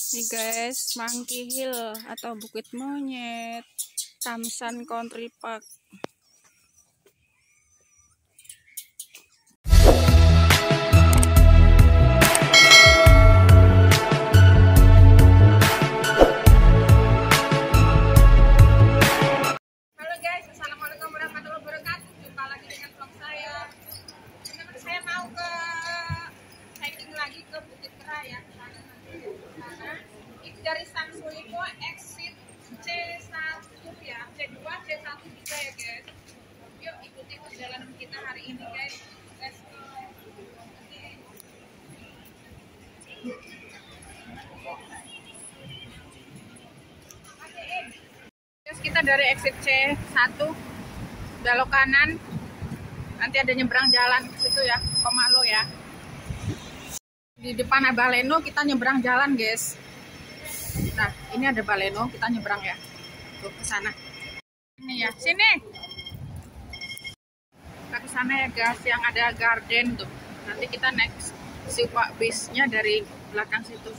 Nih guys, Monkey Hill atau Bukit Monyet, Kamsan Country Park. Halo guys, assalamualaikum warahmatullahi wabarakatuh. Jumpa lagi dengan vlog saya. Saya mau ke hiking lagi ke Bukit Raya. Itu dari Samsulipo exit C1 ya, C2, C1, C3 ya guys. Yuk ikuti perjalanan kita hari ini guys. Let's go. Guys, kita dari exit C1 belok kanan. Nanti ada nyebrang jalan ke situ ya, Komalo ya. Di depan ada Baleno, kita nyebrang jalan guys. Nah, ini ada Baleno, kita nyebrang ya. Tuh ke sana. Ini ya, sini. Kita ke sana ya guys, yang ada garden tuh. Nanti kita naik si Pak bisnya dari belakang situ.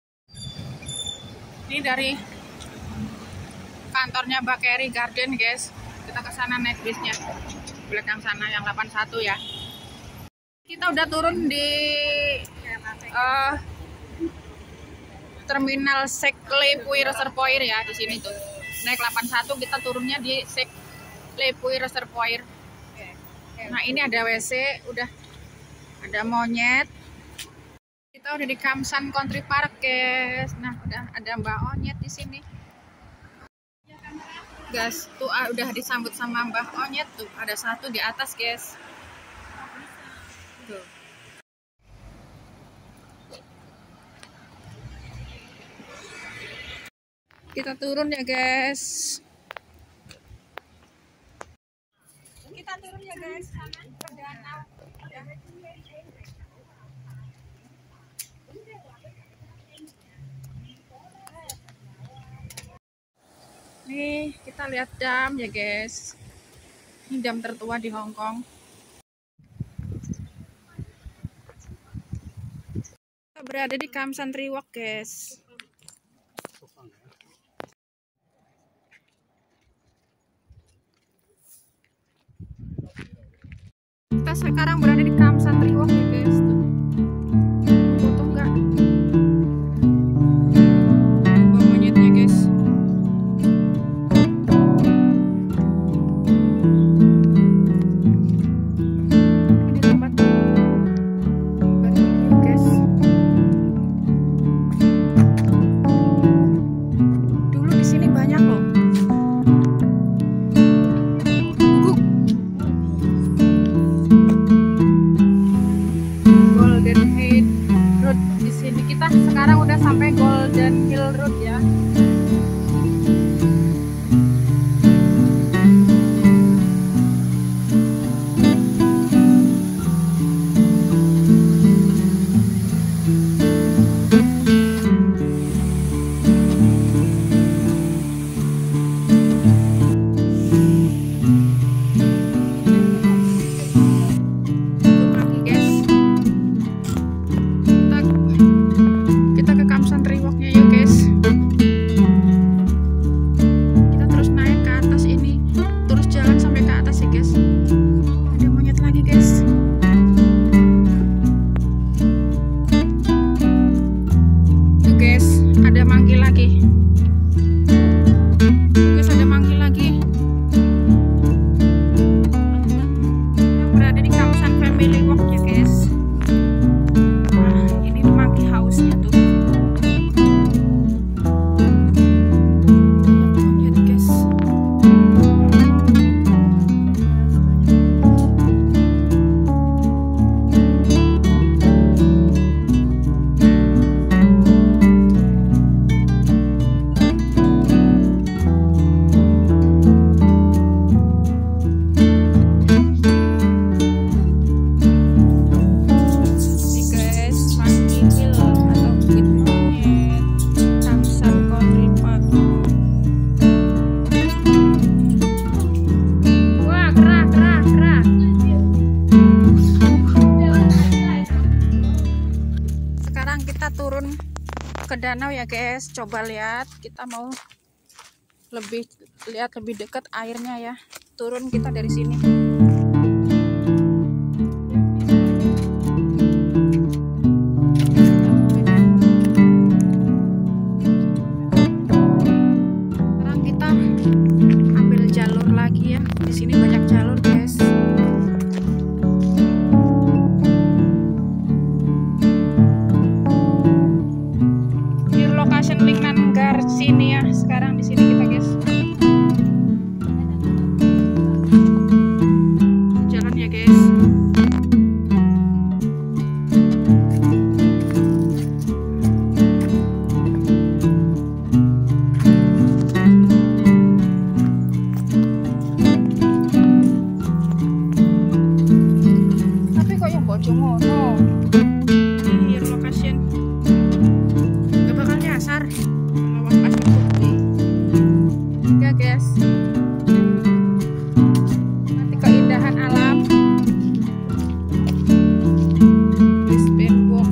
Ini dari kantornya Bakeri Garden guys. Kita ke sana naik bisnya. Belakang sana yang 81 ya. Kita udah turun di terminal Seklepui Reservoir ya, di sini tuh. Naik 81 kita turunnya di Seklepui Reservoir. Nah, ini ada WC, udah ada monyet. Kita udah di Kamsan Country Park, guys. Nah, udah ada Mbak Onyet di sini. Guys, tuh udah disambut sama Mbak Onyet tuh. Ada satu di atas, guys. Tuh. Kita turun ya guys. Kita turun ya guys. Ke danau. Nih kita lihat dam ya guys. Ini dam tertua di Hong Kong. Kita berada di Kamsan Triwak guys. Kita sekarang berada di Kamsan Triwak ya guys. Tuh. Foto enggak? Bawa monyetnya guys. Ini tempat barbecue guys. Dulu di sini banyak loh. Sekarang udah sampai Golden Hill Road ya. ke danau ya guys. Coba lihat, kita mau lihat lebih dekat airnya ya. Turun kita dari sini. Sekarang kita ambil jalur lagi ya. Di sini banyak jalur guys. Location Lingkar sini ya. Sekarang di sini kita guys. Jalan ya guys. Tapi kok yang bocong ngono. Ini location. Asar lawan pas bukti ya guys, nanti keindahan alam this band box.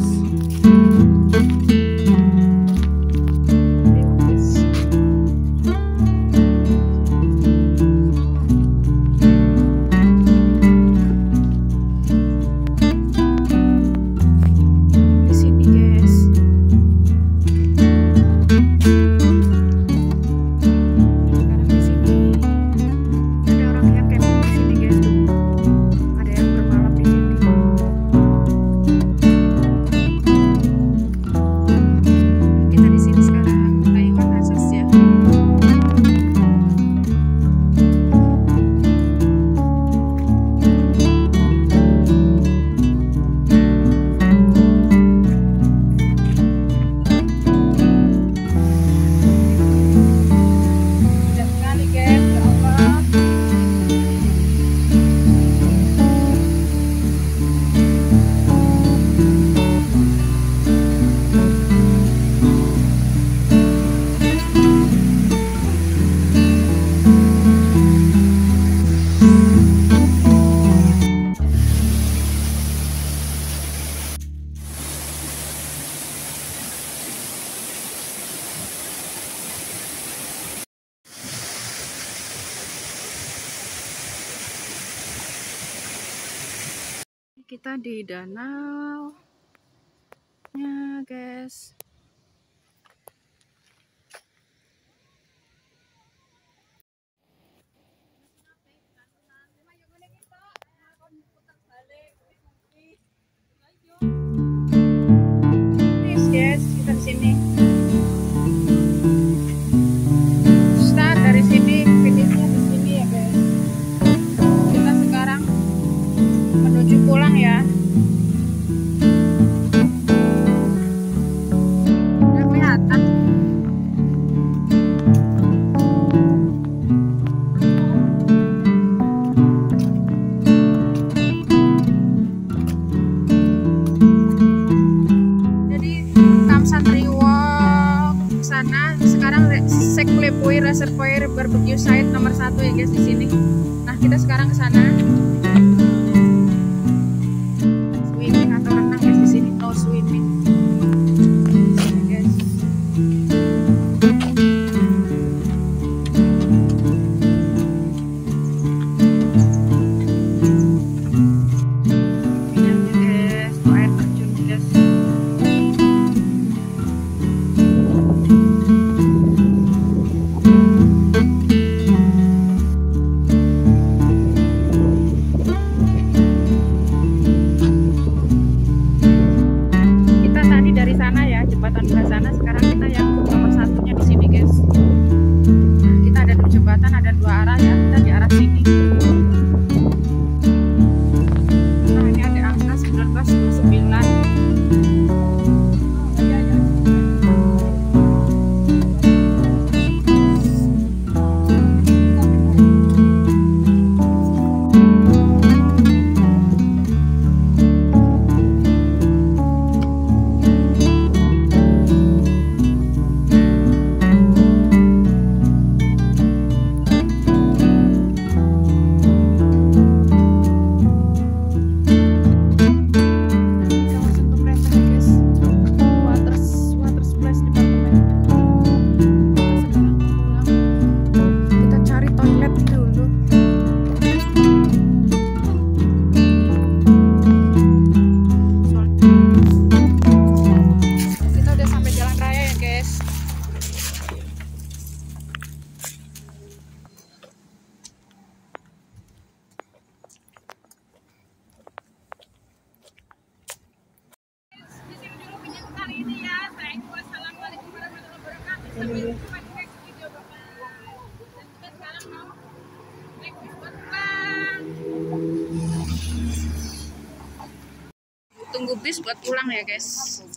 Di sini guys. Kita di danau nya guys. Guys, kita di sini. Start dari sini, finishnya di sini ya guys. Kita sekarang menuju pulang ya. Udah kelihatan. Jadi Kamsantri Walk sana sekarang Seklepui Reservoir Barbecue Site nomor 1 ya guys di sini. Nah, kita sekarang ke sana. Swimming atau renang guys di sini, no swimming. Sini guys. Minyaknya guys, tuh air terjun guys. bis buat pulang ya guys.